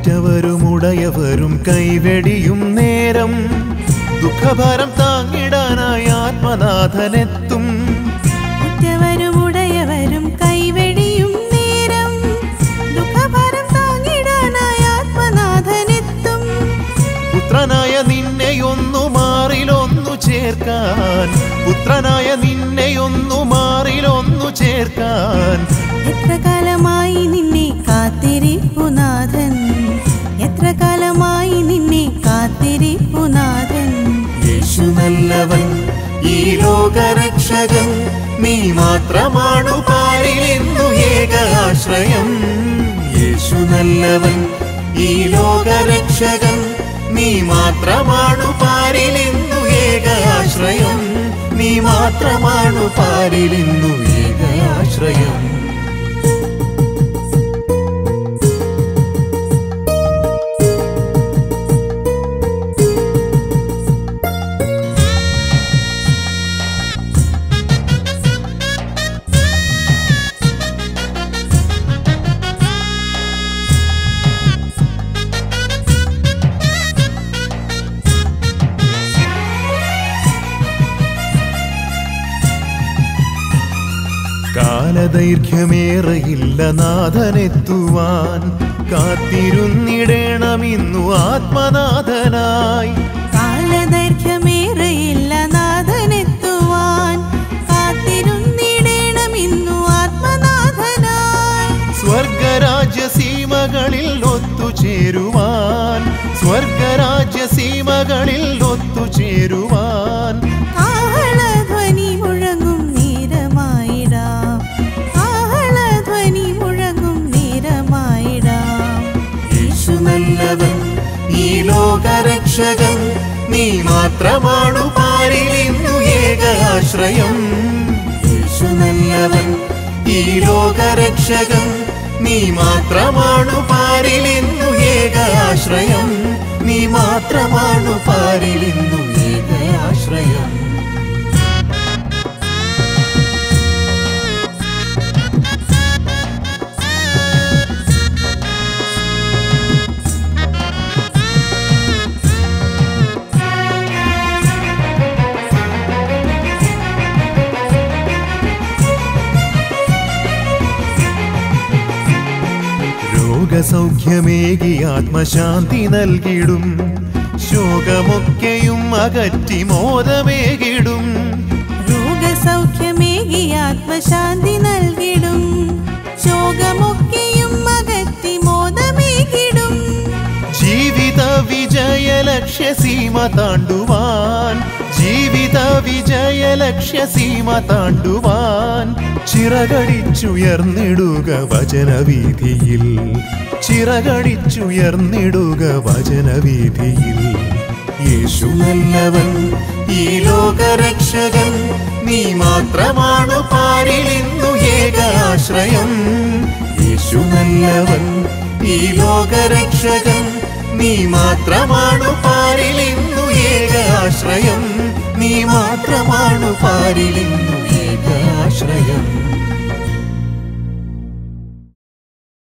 ഉറ്റവരും ഉടയവരും കൈവെടിയും നേരം ദുഃഖഭാരം താങ്ങിടാനായി ആത്മനാഥനെത്തും. ഉറ്റവരും ഉടയവരും കൈവെടിയും നേരം ദുഃഖഭാരം താങ്ങിടാനായി ആത്മനാഥനെത്തും. പുത്രനായ നിന്നെയൊന്നു മാറിലൊന്നു ചേർക്കാൻ, പുത്രനായ നിന്നെയൊന്നു മാറിലൊന്നു ചേർക്കാൻ. എത്ര കാലമായി നിന്നെ കാത്തിരിപ്പുനാഥൻ, എത്ര കാലമായി നിന്നെ കാത്തിരിപ്പുനാഥൻ. യേശു നല്ലവൻ, ഈ ലോകരക്ഷകൻ, നീ മാത്രമാണു പാരിലെന്നു ഏക ആശ്രയം. യേശു നല്ലവൻ, ഈ ലോകരക്ഷകൻ, നീ മാത്രമാണു പാരിലെന്നു ഏക ആശ്രയം. നീ മാത്രമാണു പാരിലെന്നു ഏക ആശ്രയം. കാലദൈർഘ്യമേറെയില്ല നാഥനെത്തുവാൻ, കാത്തിരുന്നിടേണമിന്നു ആത്മനാഥനായി. കാലദൈർഘ്യമേറെയില്ല നാഥനെത്തുവാൻ, കാത്തിരുന്നിടേണമിന്നു ആത്മനാഥനായി. സ്വർഗരാജ്യസീമകളിൽ ഒത്തുചേരുവാൻ, സ്വർഗരാജ്യസീമകളിൽ ഒത്തുചേരുവാൻ. കാഹളധ്വനി മുഴങ്ങും നേരമായിടാം, കാഹളധ്വനി മുഴങ്ങും നേരമായിടാം. യേശു നല്ലവൻ, ഈ ലോകരക്ഷകൻ, നീ മാത്രമാണു പാരിലെന്നു ഏക ആശ്രയം. യേശു നല്ലവൻ, ഈ ലോകരക്ഷകൻ, നീ മാത്രമാണു പാരിലെന്നു ഏക ആശ്രയം. നീ മാത്രമാണു പാരിലെന്നു ഏക ആശ്രയം. രോഗസൗഖ്യമേകി ആത്മശാന്തി നൽകിടും, ശോകമൊക്കെയും അകറ്റി മോദമേകിടും. രോഗസൗഖ്യമേകി ആത്മശാന്തി നൽകിടും, ശോകമൊക്കെയും അകറ്റി മോദമേകിടും. ജീവിത വിജയ ലക്ഷ്യസീമ താണ്ടുവാൻ, ജീവിത വിജയ ലക്ഷ്യസീമ താണ്ടുവാൻ. ചിറകടിച്ചുയർന്നിടുക വചനവീഥിയിൽ, ചിറകടിച്ചുയർന്നിടുക വചനവീഥിയിൽ. യേശു നല്ലവൻ, ഈ ലോകരക്ഷകൻ, നീ മാത്രമാണു പാരിലെന്നു ഏക ആശ്രയം. യേശു നല്ലവൻ, ഈ ലോകരക്ഷകൻ, നീ മാത്രമാണു പാരിലെന്നു ഏക ആശ്രയം. നീ മാത്രമാണു പാരിലെന്നു